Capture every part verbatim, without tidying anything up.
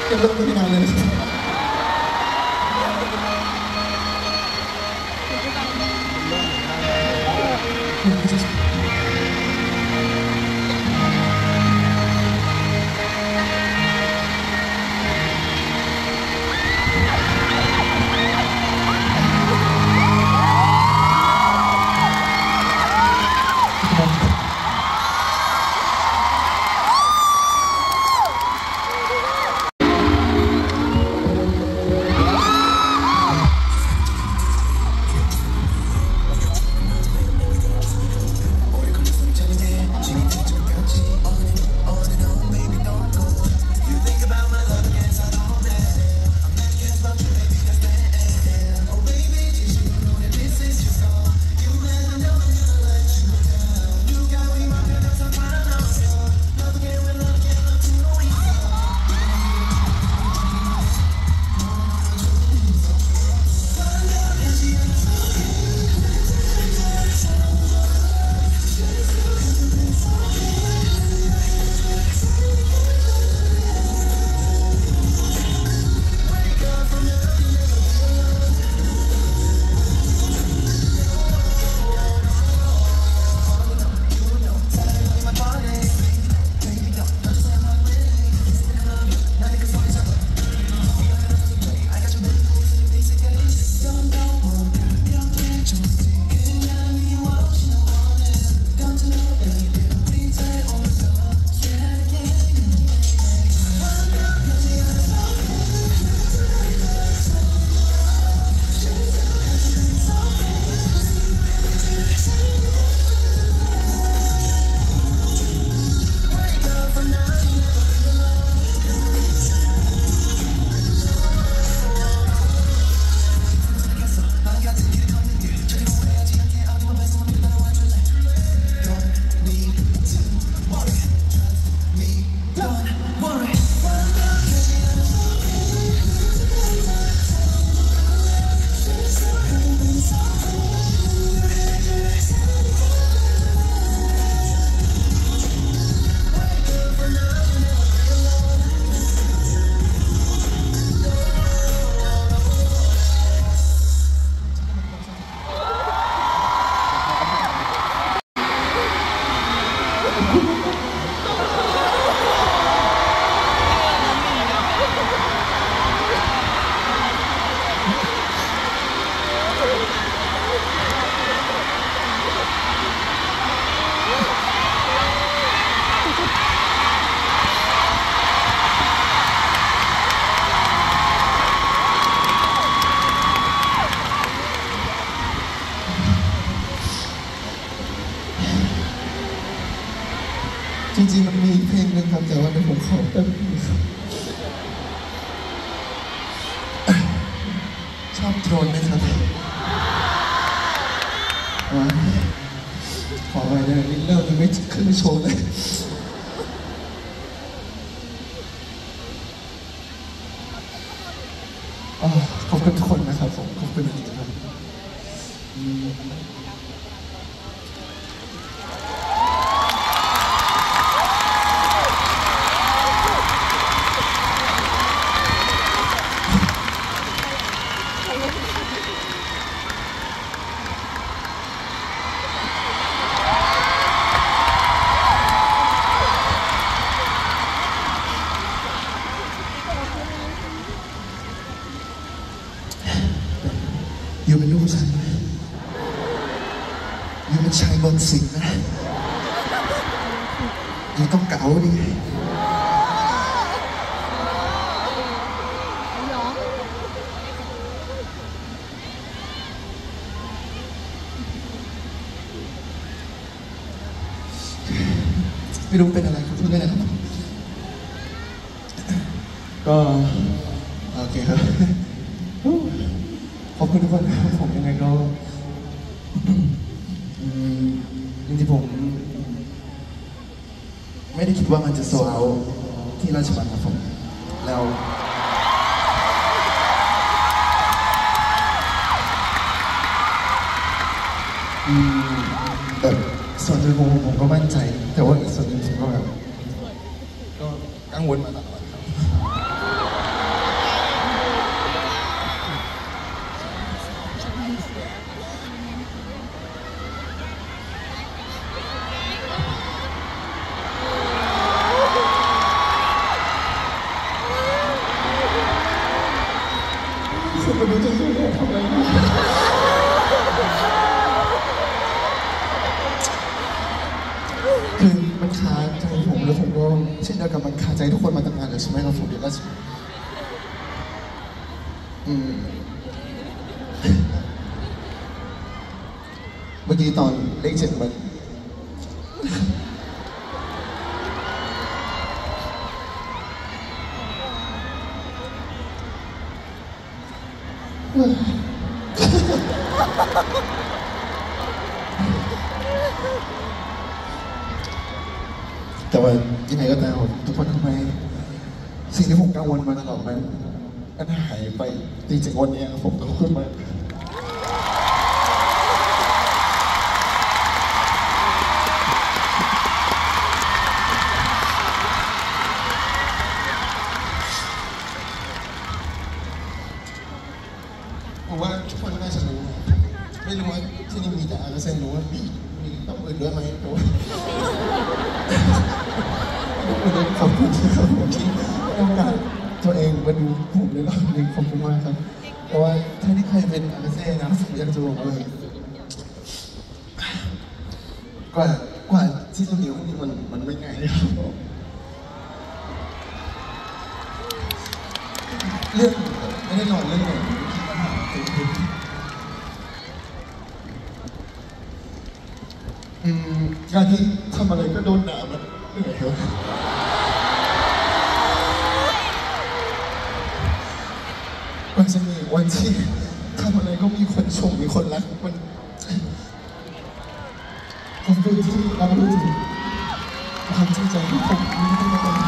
จะเริ่มที่งานเลยจริงๆมันมีเพลงนึงครับแต่ว่าเดี๋ยวผมขอแป๊บนึงครับชอบโทรนไหมครับขอไปเลยนี่เริ่มยังไม่ขึ้นโชว์เลยขอบคุณทุกคนนะครับผมขอบคุณจริงๆครับอยู่เป็นลูกฉันอยู่เป็นชายบนสิงนะอยู่ต้องเก๋าดิไม่รู้เป็นอะไรครับพูดได้นะครับก็โอเคครับขอบคุณทุกคนนะครับผมยังไงก็จริงๆผมไม่ได้คิดว่ามันจะโซเอาที่ราชบัณฑิตครับผมแล้วแต่ส่วนหนึ่งผมผมก็มั่นใจแต่ว่าอีกส่วนหนึ่งผมก็แบบก็กังวลมาตลอดครับคุณมาดูจะช่วยทำอะไรคือมันคาใจผมแล้วผมก็เช่นเดียวกับมันคาใจทุกคนมาตั้งนานแล้วใช่ไหมครับผมเดี๋ยวก็อืมเมื่อกี้ตอนเลขเจ็ดมันแต่ว่ายังไงก็ตามทุกคนทำไมสิ่งที่ผมกังวลมาตลอดมันมันหายไปจริงๆวันนี้ผมก็ขึ้นมาผมว่าทุกคนน่าจะรู้ไม่รู้ว่าที่นี่มีแต่อาร์เซนรู้ว่ามีมีต้องอื่นด้วยไหมแต่ว่าขอบคุณที่เขาบอกที่ให้โอกาสตัวเองมาดูผมในรอบนึงขอบคุณมากครับเพราะว่าถ้าที่ใครเป็นอาร์เซนนะผมอยากจะบอกเลยกว่ากว่าที่จะมีคนนี้มันมันไม่ง่ายครับเรื่องไม่ได้นอนเรื่องไหนอืมการที่ทำอะไรก็โดนด่ามันเหนื่อยครับมันจะมีวันที่ทำอะไรก็มีคนชมมีคนรักมันผมดูที่เราดูถึงความจริงใจที่ผมมีให้กับคนอื่น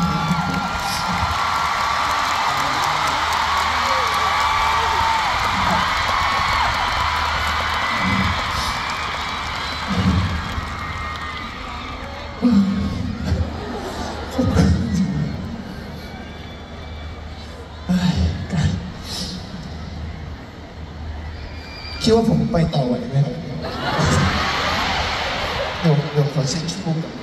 คิดว่าผมไปต่อไหวไหมครับเดี๋ยวเดี๋ยวขอเช็คคิวก่อน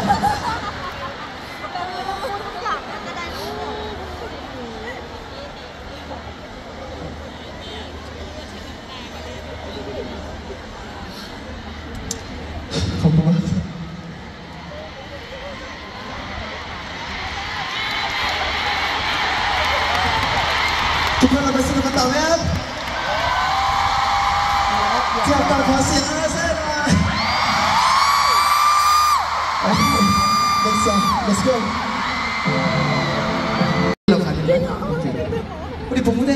ขอบคุณมากทุกคนเราไปสนุกกันต่อไหมครับเที่ยวต่อขอเสียงอาร์เซนหน่อย Next song let's go เราผ่านได้ไหมวันนี้ผมไม่ได้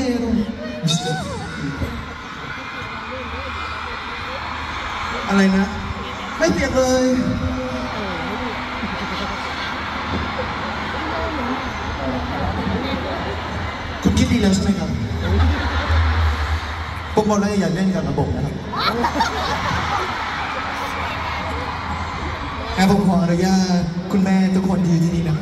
อะไรนะไม่เปียกเลยคุณคิดดีแล้วใช่ไหมครับผมบอกแล้วอย่าเล่นกับระบบนะครับแอบผมขออนุญาตคุณแม่ทุกคนที่อยู่ที่นี่นะ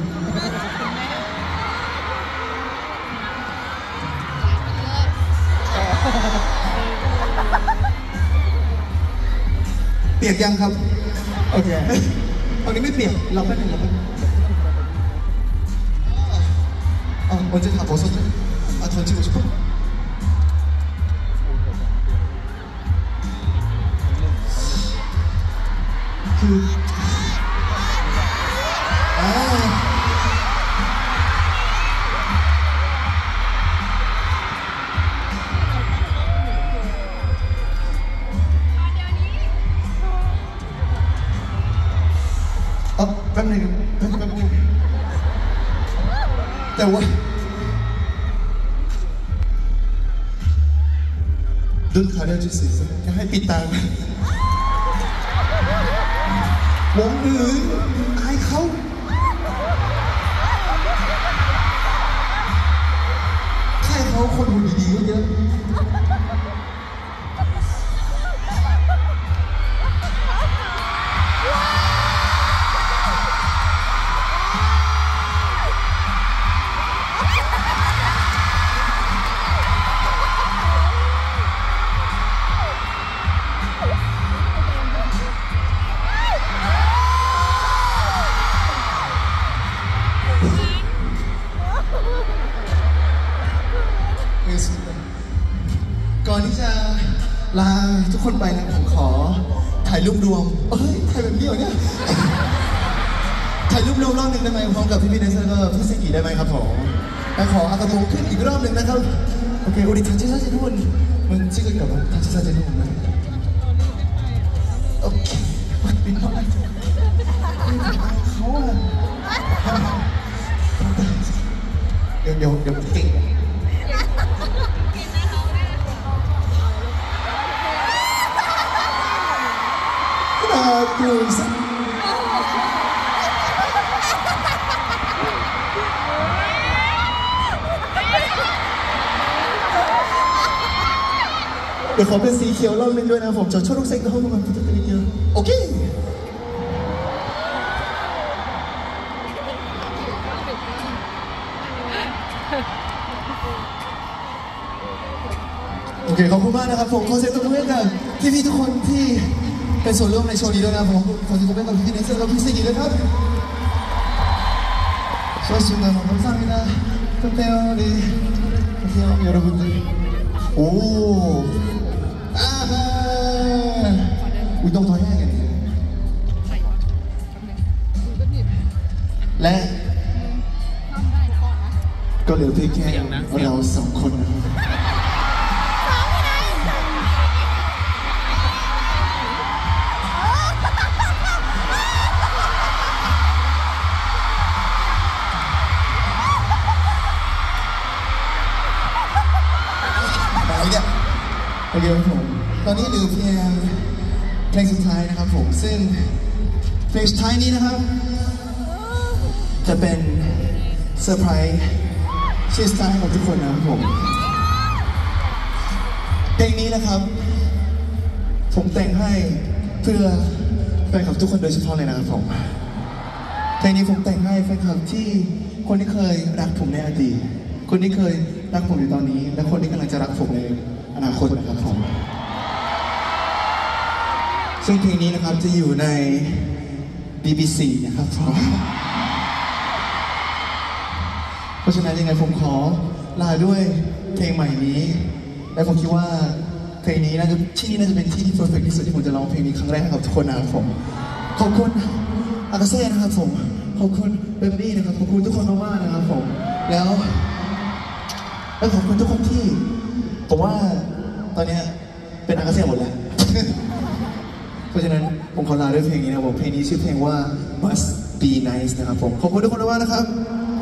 เปียกยังครับโอเคตอนนี้ไม่เปียกเราแป๊บนึงเราแป๊บนึงอ๋อวันจะถามผมสักหน่อยอ่ะทวนชื่อผมคืออ่าอ๋อแป๊บนึงแป๊บนึงแป๊บนึงแต่ว่าดุนขาเดียวจะสิจะให้ปิดตาวงอื่นอายเขาแค่เขาคนหุ่นดีๆก็เยอะก่อนที่จะลาทุกคนไปนะผมขอถ่ายรูปรวมเฮ้ยถ่ายแบบนี้เหรอเนี่ยถ่ายรูปรวมรอบหนึ่งได้ไหมพร้อมกับพี่พี่เนสแล้วก็พี่สิกิได้ไหมครับผมและขออากาโตขึ้นอีกรอบหนึ่งนะครับโอเค우리 단체 사진 한번 찍을까 봐 단체 사진 한번 오케이เขาอะเดี๋ยวเดี๋ยวเดี๋ยวเก่ง하나 둘셋เดี๋ยวขอเป็นสีเขียวรอบนึงด้วยนะผมจะชอบลูกเซ็กนะผมมันพุทธกิจโอเคโอเคขอบคุณมากนะครับผมขอเสียงตบมือให้กับพี่ๆทุกคนที่เป็นส่วนร่วมในโชว์นี้ด้วยนะผมขอเสียงตบมือให้กับพี่ๆเนสและพี่สิกิด้วยครับ수고하셨습니다. 감사합니다. 감사해요. 네. 감사해요, 여러분들. 오. 아하. 운동 더 해야겠네. และก็เหลือเพียงแค่เราสองคนนะครับโอเคครับผมตอนนี้เหลือเพียงเพลงสุดท้ายนะครับผมซึ่งเพลงสุดท้ายนี้นะครับจะเป็นเซอร์ไพรส์ชิ้นสุดท้ายของทุกคนนะครับผมเพลงนี้นะครับผมแต่งให้เพื่อแฟนคลับทุกคนโดยเฉพาะเลยนะครับผมเพลงนี้ผมแต่งให้แฟนคลับที่คนที่เคยรักผมในอดีตคนที่เคยรักผมในตอนนี้และคนที่กำลังจะรักผมในอนาคตนะครับผมซึ่งเพลงนี้นะครับจะอยู่ใน บี บี ซี นะครับผมเพราะฉะนั้นยังไงผมขอลาด้วยเพลงใหม่นี้และผมคิดว่าเพลงนี้น่าจะที่นี่น่าจะเป็นที่ที่เพอร์เฟคที่สุดที่ผมจะร้องเพลงนี้ครั้งแรกให้กับทุกคนนะครับผมขอบคุณอากาเซ่นะครับผมขอบคุณเบเบอรี่นะครับขอบคุณทุกคนมากๆนะครับผมแล้วและขอบคุณทุกคนที่ผมว่าตอนนี้เป็นอากาเซ่หมดแล้ว เพราะฉะนั้นผมขอลาด้วยเพลงนี้นะครับผมเพลงนี้ชื่อเพลงว่า Must Be Nice นะครับผมขอบคุณทุกคนมากนะครับ